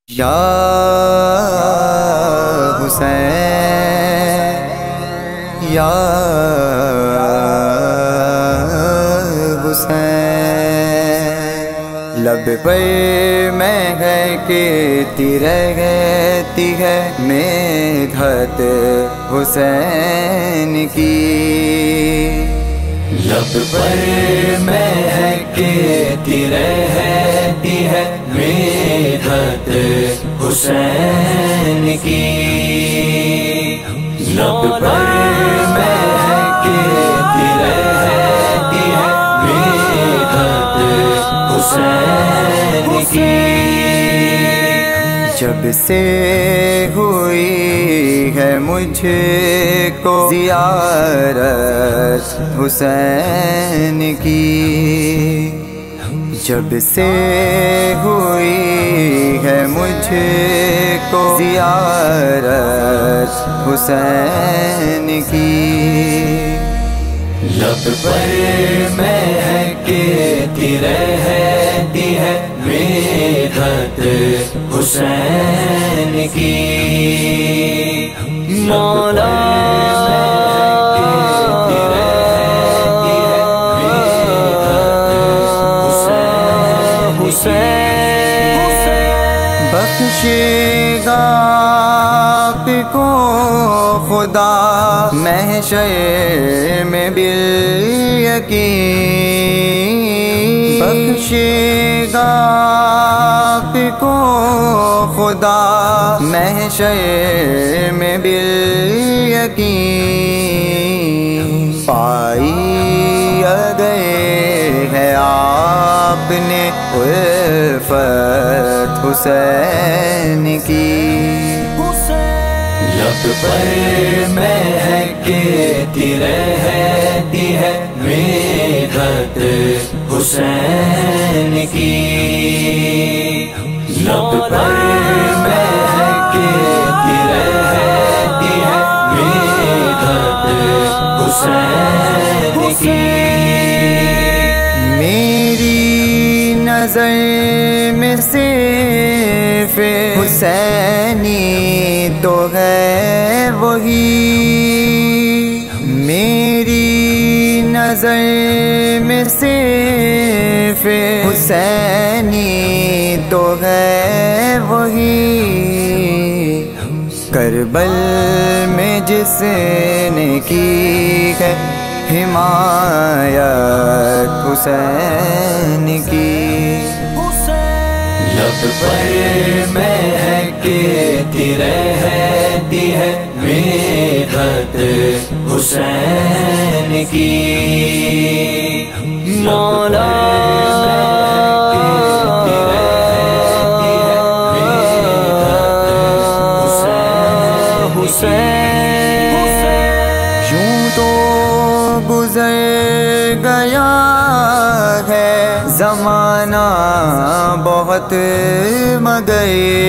یا حسین یا حسین، لب پر مہکتی رہتی ہے مدحت حسین کی، لب پر مہکتی رہتی ہے مدحت حسین کی، لب پر مہکتی رہتی ہے مدحت حسین کی۔ جب سے ہوئی ہے مجھ کو زیارت حسین کی، جب سے ہوئی ہے مجھ کو زیارت حسین کی، لب پر مہکتی رہتی ہے مدحت حسین کی، مولا بخشے گا آپ کو خدا محشر میں بالیقین، بخشے گا آپ کو خدا محشر میں بالیقین، پائی گئے ہے آپ نے الفت حسین کی، لب پر مہکتی رہتی ہے مدحت حسین کی، لب پر مہکتی رہتی ہے مدحت حسین کی۔ میری نظر میں صرف حسینی تو ہے وہی، میری نظر میں صرف حسینی تو ہے وہی، کربل میں جس نے کی ہے حمایت حسین کی، لب پر مہکتی رہتی ہے مدحت حسین کی، مولا یوں تو گزر گیا ہے زمانہ بہت مگر،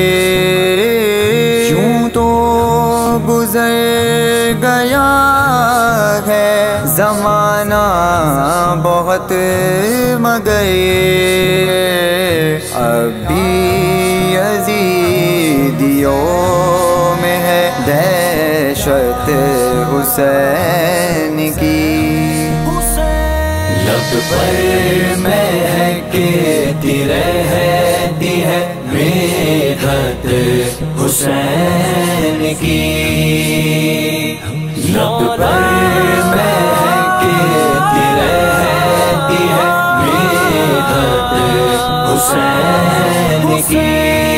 یوں تو گزر گیا ہے زمانہ بہت مگر، اب بھی یزیدیوں میں ہے دہشت حسین کی، لب پر مہکتی رہتی ہے مدحت حسین کی، لب پر مہکتی رہتی ہے مدحت حسین کی۔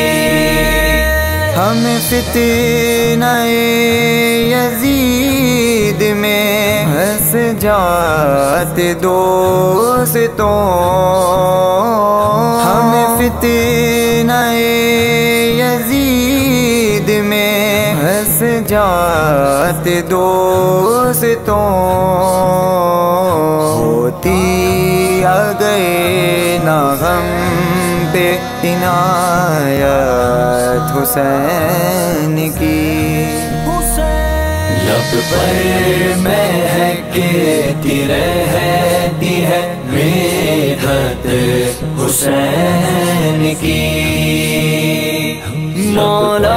ہم فتنہ یزید میں پھنس جاتے دوستوں، ہم فتنہ یزید میں پھنس جاتے دوستوں، ہوتی اگر نہ ہم پہ عنایت حسین کی، لب پر مہکتی رہتی ہے مدحت حسین کی مولا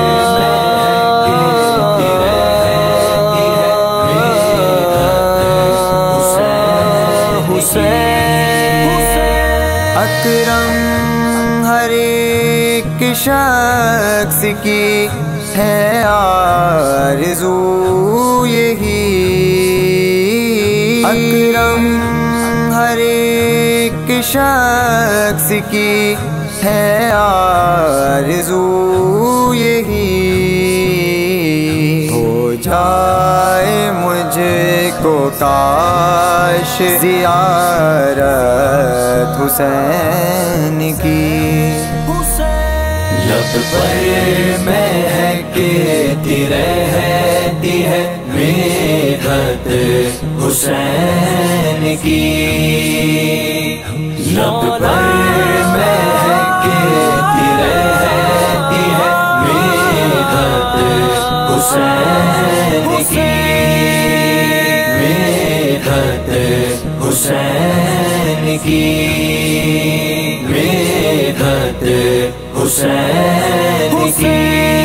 اکرم ہر ایک شخص کی ہے آرزو یہی، اکرم ہر ایک شخص کی ہے آرزو یہی، ہو جائے مجھ کو کاش زیارت حسین کی، لب پر مہکتی رہتی ہے مدحت حسین کی، لب پر مہکتی رہتی ہے مدحت حسین کی، مدحت حسین کی، مدحت حسین کی۔